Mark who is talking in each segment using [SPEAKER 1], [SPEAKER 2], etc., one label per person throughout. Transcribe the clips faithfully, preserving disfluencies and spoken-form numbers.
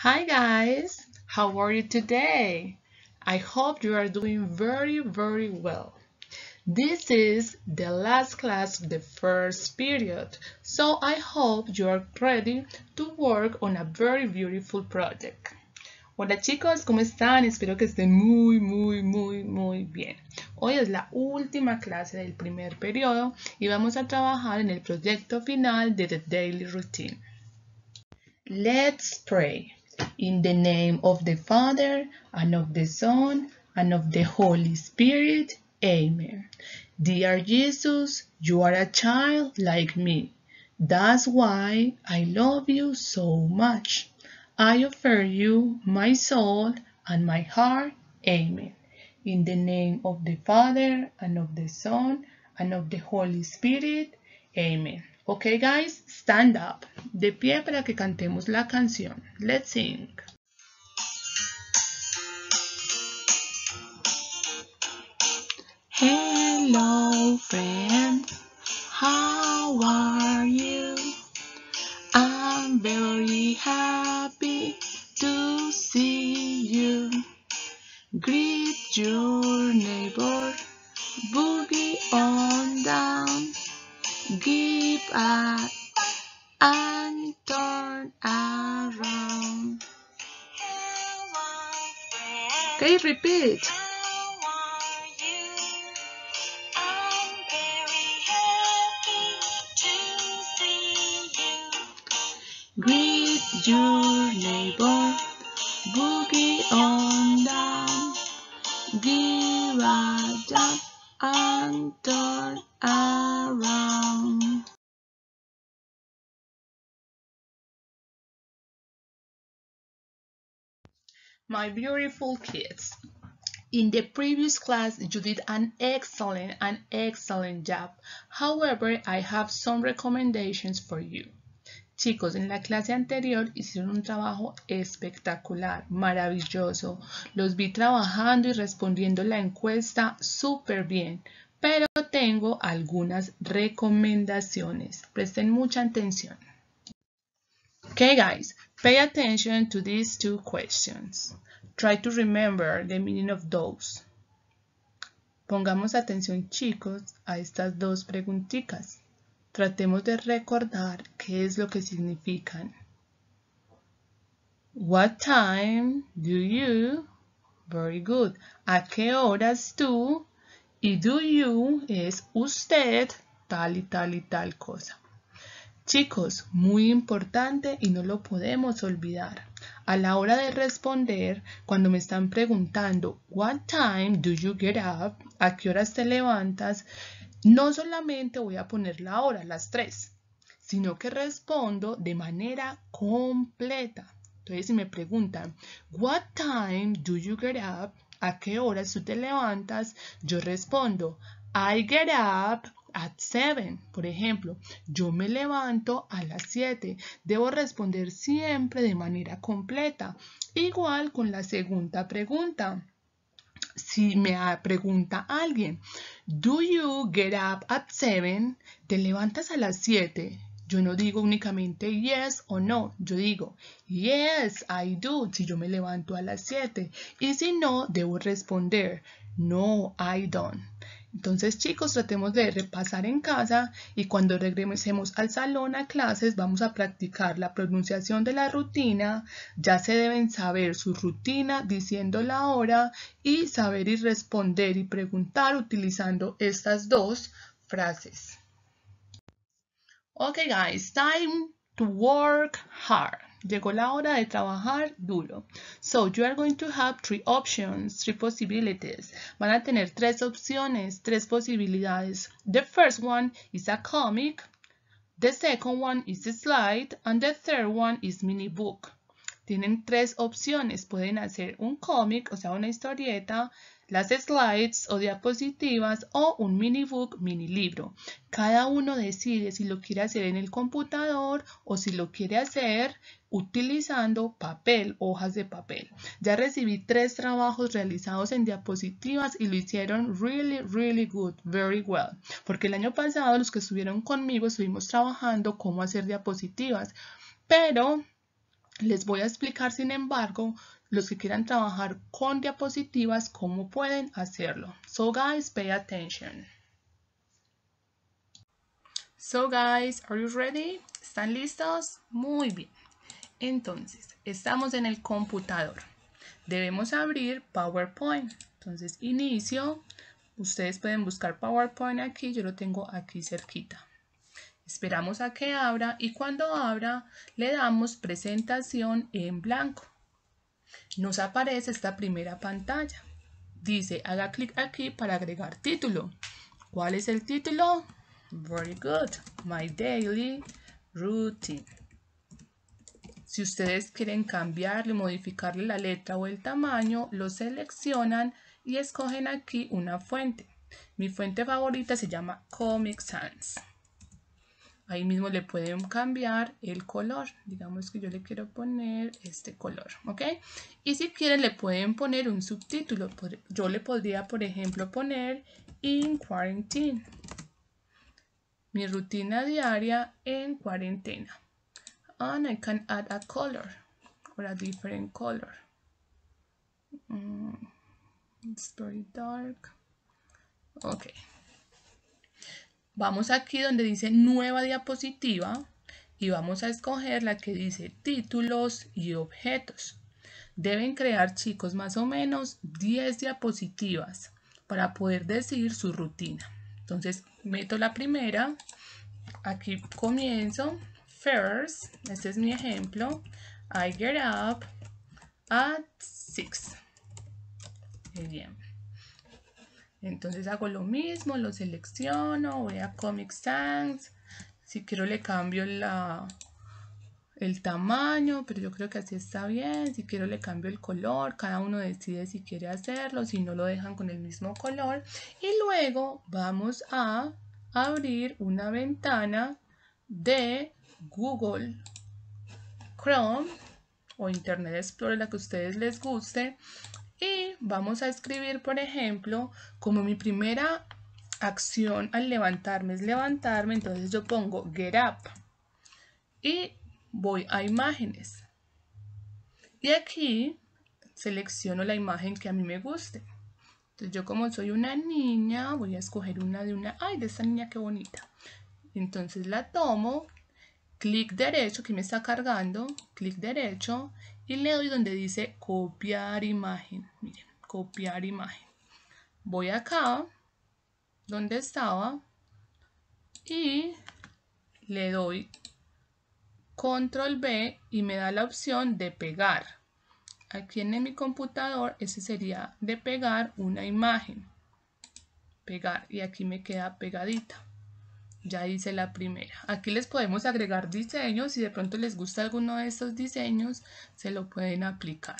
[SPEAKER 1] Hi guys, how are you today? I hope you are doing very, very well. This is the last class of the first period, so I hope you are ready to work on a very beautiful project. Hola chicos, ¿cómo están? Espero que estén muy, muy, muy, muy bien. Hoy es la última clase del primer periodo y vamos a trabajar en el proyecto final de The Daily Routine. Let's pray. In the name of the Father, and of the Son, and of the Holy Spirit. Amen. Dear Jesus, you are a child like me. That's why I love you so much. I offer you my soul and my heart. Amen. In the name of the Father, and of the Son, and of the Holy Spirit. Amen. Okay, guys, stand up. De pie para que cantemos la canción. Let's sing. Hello, friends. How are you? I'm very happy to see you. Greet your neighbor. Boogie on down. Give a and turn around. Okay, repeat.
[SPEAKER 2] How are you? I'm very happy to see you.
[SPEAKER 1] Greet your neighbor. Boogie on down. Give a jump and turn around. My beautiful kids, in the previous class you did an excellent, an excellent job. However, I have some recommendations for you. Chicos, en la clase anterior hicieron un trabajo espectacular, maravilloso. Los vi trabajando y respondiendo la encuesta súper bien, pero tengo algunas recomendaciones. Presten mucha atención. Okay, guys, pay attention to these two questions. Try to remember the meaning of those. Pongamos atención, chicos, a estas dos preguntitas. Tratemos de recordar qué es lo que significan. What time do you? Very good. ¿A qué horas tú? Y do you es usted, tal y tal y tal cosa. Chicos, muy importante y no lo podemos olvidar. A la hora de responder, cuando me están preguntando What time do you get up? ¿A qué horas te levantas? No solamente voy a poner la hora, las tres, sino que respondo de manera completa. Entonces, si me preguntan What time do you get up? ¿A qué horas tú te levantas? Yo respondo I get up at seven. Por ejemplo, yo me levanto a las siete. Debo responder siempre de manera completa. Igual con la segunda pregunta. Si me pregunta alguien, do you get up at seven? ¿Te levantas a las siete? Yo no digo únicamente yes o no, yo digo yes, I do, si yo me levanto a las siete. Y si no, debo responder no, I don't. Entonces, chicos, tratemos de repasar en casa y cuando regresemos al salón a clases vamos a practicar la pronunciación de la rutina. Ya se deben saber su rutina diciendo la hora y saber y responder y preguntar utilizando estas dos frases. Okay, guys, time to work hard. Llegó la hora de trabajar duro. So, you are going to have three options, three possibilities. Van a tener tres opciones, tres posibilidades. The first one is a comic. The second one is a slide. And the third one is mini book. Tienen tres opciones. Pueden hacer un cómic, o sea, una historieta, las slides o diapositivas o un mini book, mini libro. Cada uno decide si lo quiere hacer en el computador o si lo quiere hacer utilizando papel, hojas de papel. Ya recibí tres trabajos realizados en diapositivas y lo hicieron really, really good, very well. Porque el año pasado los que estuvieron conmigo estuvimos trabajando cómo hacer diapositivas, pero Les voy a explicar, sin embargo, los que quieran trabajar con diapositivas, cómo pueden hacerlo. So guys, pay attention. So guys, are you ready? ¿Están listos? Muy bien. Entonces, estamos en el computador. Debemos abrir PowerPoint. Entonces, inicio. Ustedes pueden buscar PowerPoint aquí. Yo lo tengo aquí cerquita. Esperamos a que abra y cuando abra le damos presentación en blanco. Nos aparece esta primera pantalla. Dice, haga clic aquí para agregar título. ¿Cuál es el título? Very good. My daily routine. Si ustedes quieren cambiarle, modificarle la letra o el tamaño, lo seleccionan y escogen aquí una fuente. Mi fuente favorita se llama Comic Sans. Ahí mismo le pueden cambiar el color. Digamos que yo le quiero poner este color, ¿ok? Y si quieren le pueden poner un subtítulo. Yo le podría, por ejemplo, poner In Quarantine. Mi rutina diaria en cuarentena. And I can add a color or a different color. Mm, it's very dark. Ok. Vamos aquí donde dice nueva diapositiva y vamos a escoger la que dice títulos y objetos. Deben crear, chicos, más o menos diez diapositivas para poder decir su rutina. Entonces meto la primera, aquí comienzo. First, este es mi ejemplo. I get up at six. Muy bien. Entonces hago lo mismo, lo selecciono, voy a Comic Sans. Si quiero le cambio la, el tamaño, pero yo creo que así está bien. Si quiero le cambio el color, cada uno decide si quiere hacerlo, si no lo dejan con el mismo color. Y luego vamos a abrir una ventana de Google Chrome o Internet Explorer, la que a ustedes les guste. Y vamos a escribir, por ejemplo, como mi primera acción al levantarme es levantarme, entonces yo pongo get up y voy a imágenes. Y aquí selecciono la imagen que a mí me guste. Entonces yo, como soy una niña, voy a escoger una de una, ay, de esta niña qué bonita. Entonces la tomo, clic derecho, que me está cargando, clic derecho y le doy donde dice copiar imagen. Miren, copiar imagen. Voy acá donde estaba y le doy control B y me da la opción de pegar. Aquí en mi computador ese sería de pegar una imagen. Pegar, y aquí me queda pegadita. Ya hice la primera. Aquí les podemos agregar diseños. Si de pronto les gusta alguno de estos diseños, se lo pueden aplicar.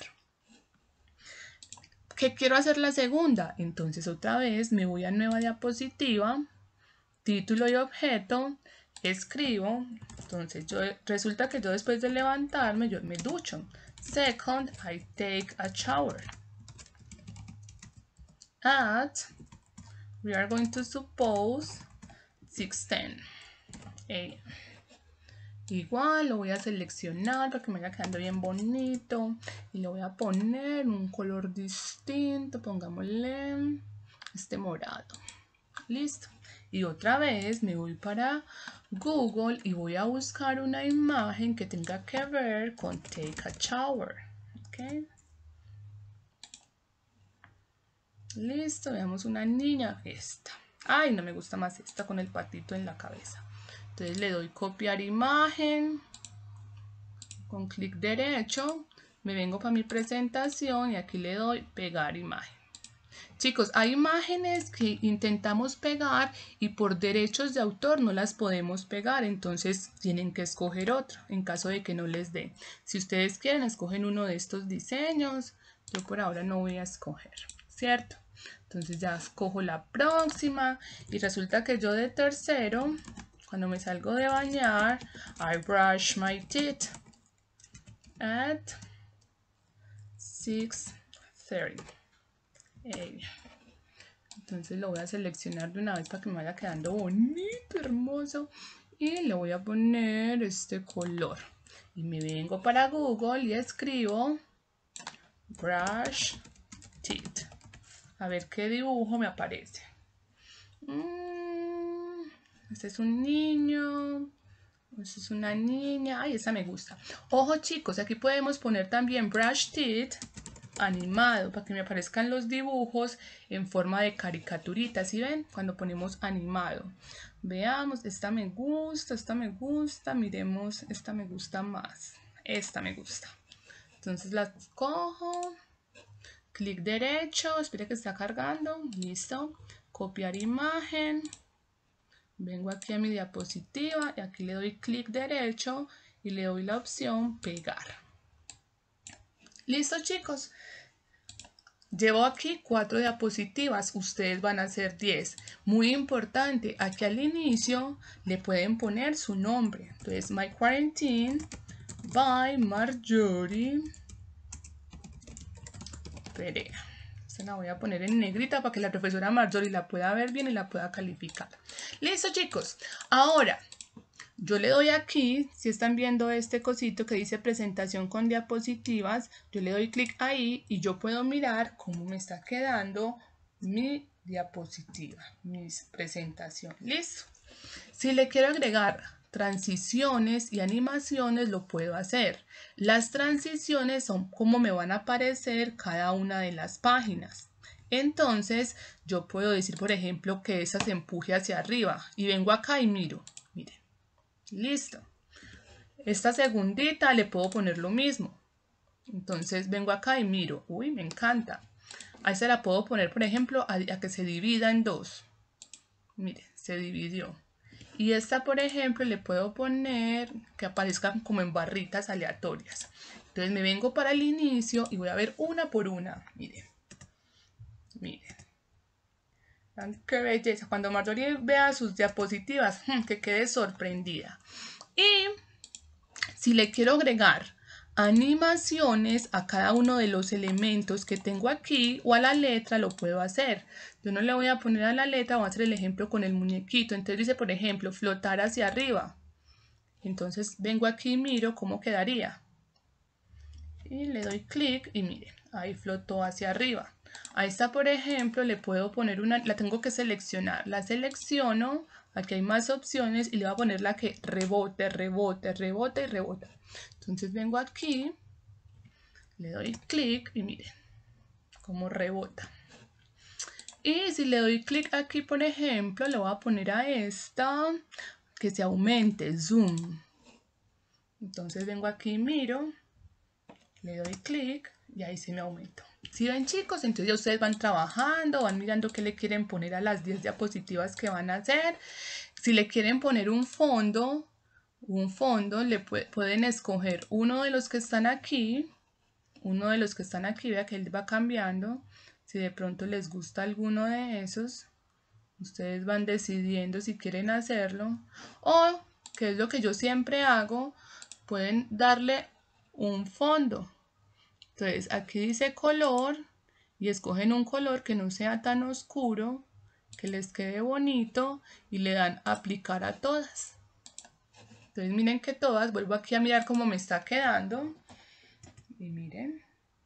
[SPEAKER 1] ¿Qué quiero hacer la segunda? Entonces otra vez me voy a nueva diapositiva, título y objeto, escribo. Entonces yo, resulta que yo después de levantarme, yo me ducho. Second, I take a shower. At, we are going to suppose six ten a m Igual lo voy a seleccionar para que me vaya quedando bien bonito y le voy a poner un color distinto, pongámosle este morado. Listo. Y otra vez me voy para Google y voy a buscar una imagen que tenga que ver con take a shower. ¿Okay? Listo, veamos una niña, esta. Ay, no me gusta más esta con el patito en la cabeza. Entonces le doy copiar imagen, con clic derecho, me vengo para mi presentación y aquí le doy pegar imagen. Chicos, hay imágenes que intentamos pegar y por derechos de autor no las podemos pegar, entonces tienen que escoger otra en caso de que no les dé. Si ustedes quieren, escogen uno de estos diseños, yo por ahora no voy a escoger, ¿cierto? Entonces ya escojo la próxima y resulta que yo de tercero, cuando me salgo de bañar, I brush my teeth at six thirty a m Entonces lo voy a seleccionar de una vez para que me vaya quedando bonito, hermoso. Y le voy a poner este color. Y me vengo para Google y escribo brush teeth. A ver qué dibujo me aparece. Mm, este es un niño. Esta es una niña. Ay, esa me gusta. Ojo chicos, aquí podemos poner también brush teeth animado para que me aparezcan los dibujos en forma de caricaturita. ¿Sí ven? Cuando ponemos animado. Veamos, esta me gusta, esta me gusta. Miremos, esta me gusta más. Esta me gusta. Entonces la cojo. Clic derecho. Espera que está cargando. Listo. Copiar imagen. Vengo aquí a mi diapositiva y aquí le doy clic derecho y le doy la opción pegar. Listo chicos. Llevo aquí cuatro diapositivas, ustedes van a hacer diez. Muy importante, aquí al inicio le pueden poner su nombre. Entonces, My Quarantine by Marjorie Perea. Esta la voy a poner en negrita para que la profesora Marjorie la pueda ver bien y la pueda calificar. Listo chicos, ahora yo le doy aquí, si están viendo este cosito que dice presentación con diapositivas, yo le doy clic ahí y yo puedo mirar cómo me está quedando mi diapositiva, mi presentación. Listo. Si le quiero agregar transiciones y animaciones, lo puedo hacer. Las transiciones son como me van a aparecer cada una de las páginas. Entonces, yo puedo decir, por ejemplo, que esa se empuje hacia arriba y vengo acá y miro. Miren. Listo. Esta segundita le puedo poner lo mismo. Entonces vengo acá y miro. Uy, me encanta. Ahí se la puedo poner, por ejemplo, a, a que se divida en dos. Miren, se dividió. Y esta, por ejemplo, le puedo poner que aparezcan como en barritas aleatorias. Entonces me vengo para el inicio y voy a ver una por una. Miren. Miren. ¡Qué belleza! Cuando Marjorie vea sus diapositivas, que quede sorprendida. Y si le quiero agregar animaciones a cada uno de los elementos que tengo aquí o a la letra, lo puedo hacer. Yo no le voy a poner a la letra, voy a hacer el ejemplo con el muñequito. Entonces dice, por ejemplo, flotar hacia arriba. Entonces vengo aquí y miro cómo quedaría. Y le doy clic y miren, ahí flotó hacia arriba. A esta, por ejemplo, le puedo poner una, la tengo que seleccionar. La selecciono, aquí hay más opciones y le voy a poner la que rebote, rebote, rebote y rebota. Entonces vengo aquí, le doy clic y miren cómo rebota. Y si le doy clic aquí, por ejemplo, le voy a poner a esta que se aumente, zoom. Entonces vengo aquí y miro, le doy clic y ahí se me aumentó. ¿Sí ven chicos? Entonces ya ustedes van trabajando, van mirando qué le quieren poner a las diez diapositivas que van a hacer. Si le quieren poner un fondo, un fondo, le pu pueden escoger uno de los que están aquí, uno de los que están aquí, vea que él va cambiando. Si de pronto les gusta alguno de esos, ustedes van decidiendo si quieren hacerlo. O, que es lo que yo siempre hago, pueden darle un fondo. Entonces aquí dice color y escogen un color que no sea tan oscuro, que les quede bonito y le dan aplicar a todas. Entonces miren que todas, vuelvo aquí a mirar cómo me está quedando y miren.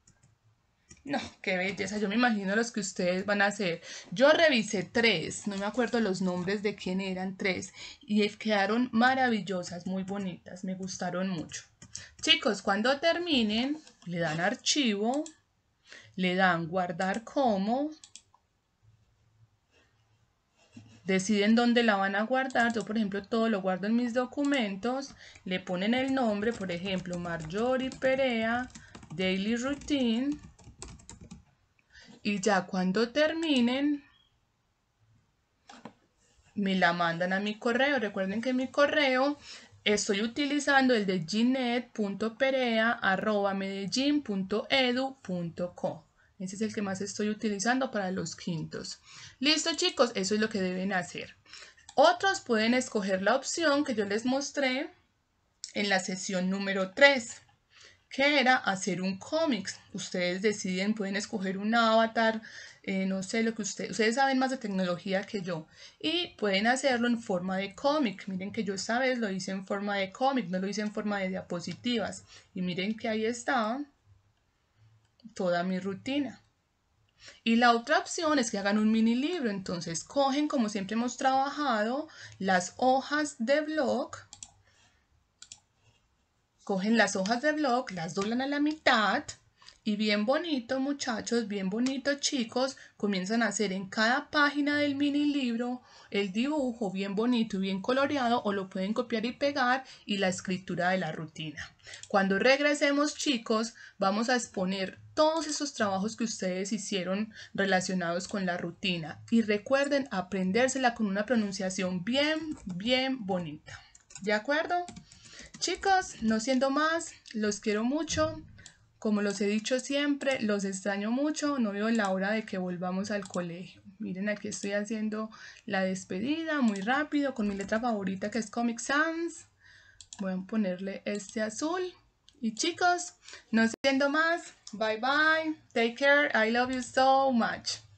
[SPEAKER 1] No, qué belleza, yo me imagino los que ustedes van a hacer. Yo revisé tres, no me acuerdo los nombres de quién eran, tres, y quedaron maravillosas, muy bonitas, me gustaron mucho. Chicos, cuando terminen, le dan archivo, le dan guardar como, deciden dónde la van a guardar. Yo, por ejemplo, todo lo guardo en mis documentos, le ponen el nombre, por ejemplo, Marjorie Perea, Daily Routine, y ya cuando terminen, me la mandan a mi correo. Recuerden que mi correo estoy utilizando el de ginet punto perea arroba medellín punto edu punto co. Ese es el que más estoy utilizando para los quintos. Listo chicos, eso es lo que deben hacer. Otros pueden escoger la opción que yo les mostré en la sesión número tres. que era hacer un cómic. Ustedes deciden, pueden escoger un avatar, eh, no sé lo que ustedes, ustedes saben más de tecnología que yo y pueden hacerlo en forma de cómic. Miren que yo esta vez lo hice en forma de cómic, no lo hice en forma de diapositivas. Y miren que ahí está toda mi rutina. Y la otra opción es que hagan un mini libro. Entonces cogen, como siempre hemos trabajado, las hojas de blog. Cogen las hojas de blog, las doblan a la mitad y bien bonito, muchachos, bien bonito, chicos, comienzan a hacer en cada página del mini libro el dibujo bien bonito y bien coloreado, o lo pueden copiar y pegar, y la escritura de la rutina. Cuando regresemos, chicos, vamos a exponer todos esos trabajos que ustedes hicieron relacionados con la rutina. Y recuerden aprendérsela con una pronunciación bien, bien bonita. ¿De acuerdo? Chicos, no siendo más, los quiero mucho. Como los he dicho siempre, los extraño mucho. No veo la hora de que volvamos al colegio. Miren, aquí estoy haciendo la despedida muy rápido con mi letra favorita, que es Comic Sans. Voy a ponerle este azul. Y chicos, no siendo más, bye bye. Take care. I love you so much.